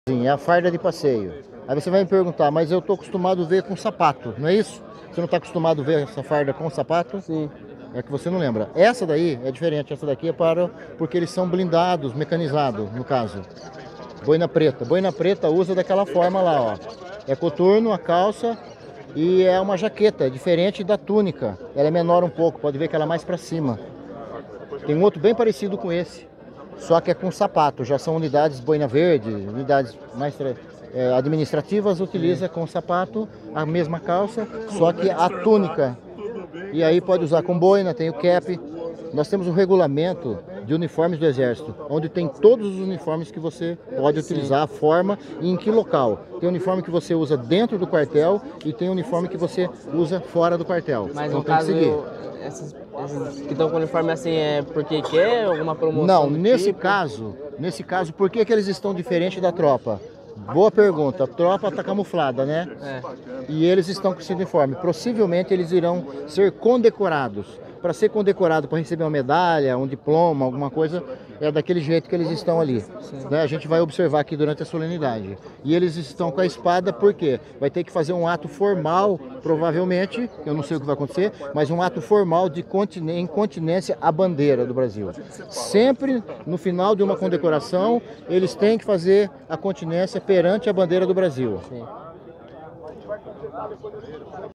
É a farda de passeio. Aí você vai me perguntar, mas eu estou acostumado a ver com sapato, não é isso? Você não está acostumado a ver essa farda com sapato? Sim. É que você não lembra. Essa daí é diferente, essa daqui é para porque eles são blindados, mecanizados, no caso. Boina preta. Boina preta usa daquela forma lá, ó. É coturno, a calça e é uma jaqueta, é diferente da túnica. Ela é menor um pouco, pode ver que ela é mais para cima. Tem um outro bem parecido com esse, só que é com sapato. Já são unidades boina verde, unidades mais administrativas, utiliza com sapato a mesma calça, só que a túnica. E aí pode usar com boina, tem o cap. Nós temos um regulamento de uniformes do Exército, onde tem todos os uniformes que você pode utilizar, a forma e em que local. Tem uniforme que você usa dentro do quartel e tem uniforme que você usa fora do quartel. Mas então no tem que caso, seguir. esses que estão com uniforme assim é porque quer alguma promoção? Não, do nesse tipo? caso, por que que eles estão diferentes da tropa? Boa pergunta. A tropa está camuflada, né? É. E eles estão com esse uniforme. Possivelmente eles irão ser condecorados. Para ser condecorado, para receber uma medalha, um diploma, alguma coisa, é daquele jeito que eles estão ali. Né? A gente vai observar aqui durante a solenidade. E eles estão com a espada porque vai ter que fazer um ato formal, provavelmente, eu não sei o que vai acontecer, mas um ato formal de incontinência à bandeira do Brasil. Sempre no final de uma condecoração, eles têm que fazer a continência perante a bandeira do Brasil. Sim.